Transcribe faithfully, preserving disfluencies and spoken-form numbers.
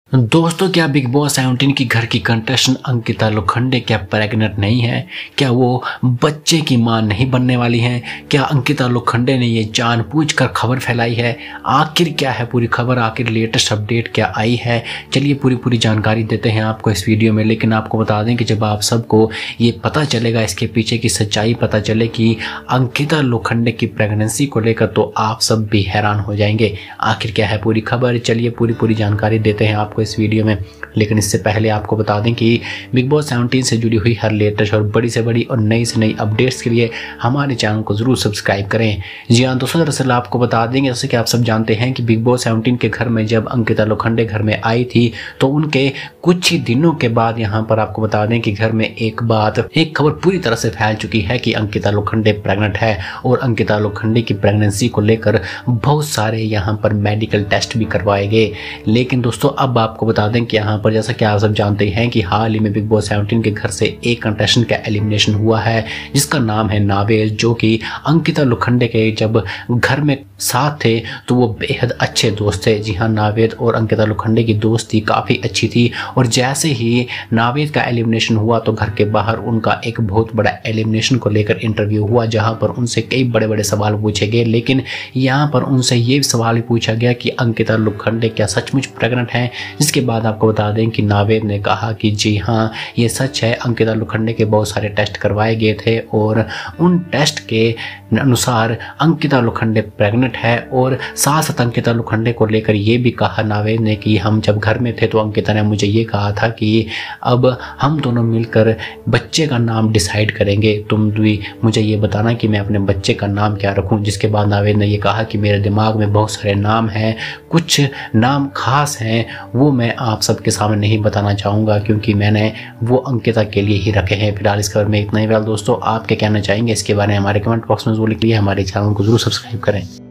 दोस्तों, क्या big boss seventeen की घर की कंटेस्टेंट अंकिता लोखंडे क्या प्रेग्नेंट नहीं है? क्या वो बच्चे की मां नहीं बनने वाली हैं? क्या अंकिता लोखंडे ने ये जानबूझकर खबर फैलाई है? आखिर क्या है पूरी खबर? आखिर लेटेस्ट अपडेट क्या आई है? चलिए पूरी पूरी जानकारी देते हैं आपको इस वीडियो में। लेकिन आपको बता दें कि जब आप सबको ये पता चलेगा, इसके पीछे की सच्चाई पता चले कि अंकिता लोखंडे की प्रेगनेंसी को लेकर, तो आप सब भी हैरान हो जाएंगे। आखिर क्या है पूरी खबर? चलिए पूरी पूरी जानकारी देते हैं आपको इस वीडियो में। लेकिन इससे पहले आपको बता दें कि बिग बॉस सेवनटीन से जुड़ी हुई हर लेटेस्ट और बड़ी से बड़ी और नई से नई अपडेट्स के लिए हमारे चैनल को जरूर सब्सक्राइब करें। जी हाँ दोस्तों, दरअसल आपको बता देंगे जैसे कि आप सब जानते हैं कि बिग बॉस सेवनटीन के घर में जब अंकिता लोखंडे घर में आई थी, तो उनके कुछ ही दिनों के बाद यहाँ पर आपको बता दें कि घर में एक बात एक खबर पूरी तरह से फैल चुकी है कि अंकिता लोखंडे प्रेग्नेंट है। और अंकिता लोखंडे की प्रेगनेंसी को लेकर बहुत सारे यहाँ पर मेडिकल टेस्ट भी करवाए गए। लेकिन दोस्तों अब आपको बता दें कि यहाँ पर जैसा कि आप सब जानते हैं कि हाल ही में बिग बॉस सेवनटीन के घर से एक कंटेस्टेंट का एलिमिनेशन हुआ है, जिसका नाम है नावेद, जो कि अंकिता लोखंडे के जब घर में साथ थे तो वो बेहद अच्छे दोस्त थे। जी हाँ, नावेद और अंकिता लोखंडे की दोस्ती काफ़ी अच्छी थी। और जैसे ही नावेद का एलिमिनेशन हुआ तो घर के बाहर उनका एक बहुत बड़ा एलिमिनेशन को लेकर इंटरव्यू हुआ, जहाँ पर उनसे कई बड़े बड़े सवाल पूछे गए। लेकिन यहाँ पर उनसे ये सवाल भी पूछा गया कि अंकिता लोखंडे क्या सचमुच प्रेग्नेंट हैं? जिसके बाद आपको बता दें कि नावेद ने कहा कि जी हाँ ये सच है, अंकिता लोखंडे के बहुत सारे टेस्ट करवाए गए थे और उन टेस्ट के अनुसार अंकिता लोखंडे प्रेग्नेंट है। और साथ साथ अंकिता लोखंडे को लेकर ये भी कहा नावेद ने कि हम जब घर में थे तो अंकिता ने मुझे ये कहा था कि अब हम दोनों मिलकर बच्चे का नाम डिसाइड करेंगे, तुम भी मुझे ये बताना कि मैं अपने बच्चे का नाम क्या रखूं। जिसके बाद नावेद ने ये कहा कि मेरे दिमाग में बहुत सारे नाम हैं, कुछ नाम खास हैं, वो मैं आप सबके सामने नहीं बताना चाहूँगा क्योंकि मैंने वो अंकिता के लिए ही रखे हैं। फिलहाल इस खबर में इतना ही। दोस्तों आप क्या कहना चाहेंगे इसके बारे में हमारे कमेंट बॉक्स में जरूर लिखिए। हमारे चैनल को जरूर सब्सक्राइब करें।